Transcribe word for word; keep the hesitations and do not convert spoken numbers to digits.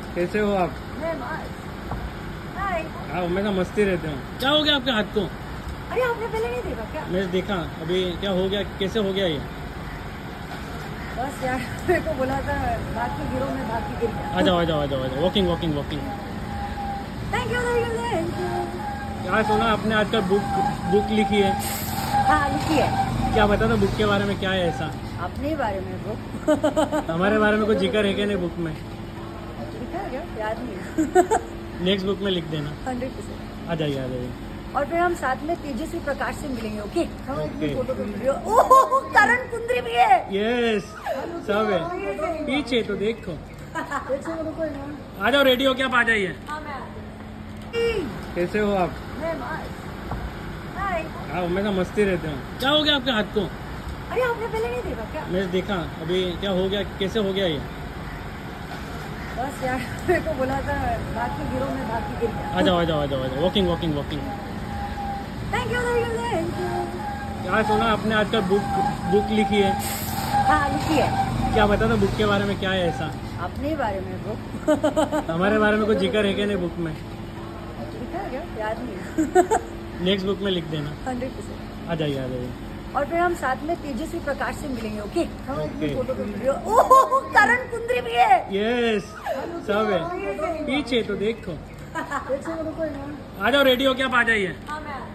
कैसे हो आप? मैं मस्त। हाय। हाँ हमेशा मस्ती रहते हैं। क्या हो गया आपके हाथ को? अरे आपने पहले नहीं देखा क्या? मैं देखा अभी। क्या हो गया, कैसे हो गया ये? बस यार मेरे को बोला था भाग के गिरो, मैं भाग के गिर गया। आ जाओ आ जाओ आ जाओ आ जाओ walking walking walking. Thank you thank you thank you. यार सुना आपने आजकल बुक बुक लिखी है? हाँ लिखी है। क्या बता दो बुक के बारे में, क्या है ऐसा? अपने बारे में बुक। हमारे बारे में कुछ जिक्र है क्या नहीं बुक में? लिखा है क्या? याद नहीं। नेक्स्ट बुक में लिख देना। Hundred percent. आ जाइए आ जाइए। और फिर हम साथ में तेजस्वी प्रकाश से मिलेंगे। ओके हम अपनी ओके। फोटो को वीडियो। ओह करण कुंद्री भी है। यस सब है पीछे तो देखो। आ जाओ रेडी हो क्या? आप आ जाइए। हाँ मैं कैसे हो आप? मैं मस्त। हाय। हाँ हमेशा मस्ती रहते हैं। क्या हो गया आपके हाथ को? अरे आपने पहले नहीं देखा क्या? मैं देखा अभी। क्या हो गया, कैसे हो गया ये? बस यार मेरे को बोला था भाग के गिरो, मैं भाग के गिर गया। आ जाओ आ जाओ आ जाओ आ जाओ walking walking walking. Thank you thank you thank you. यार सुना आपने आजकल बुक बुक लिखी है? हाँ लिखी है। क्या बता दो बुक के बारे में, क्या है ऐसा? अपने बारे में बुक। हमारे बारे में कुछ जिक्र है क्या नहीं बुक में? लिखा है क्या? याद नहीं। नेक्स्ट बुक में लिख देना। Hundred percent. आ जाइए आ जाइए। और फिर हम साथ में तेजस्वी प्रकाश से मिलेंगे। ओके हम अपनी ओके। फोटो को वीडियो। ओह करण कुंद्री भी है। यस सब है पीछे तो देखो। आ जाओ रेडी हो क्या? आप आ जाइए। हाँ मैं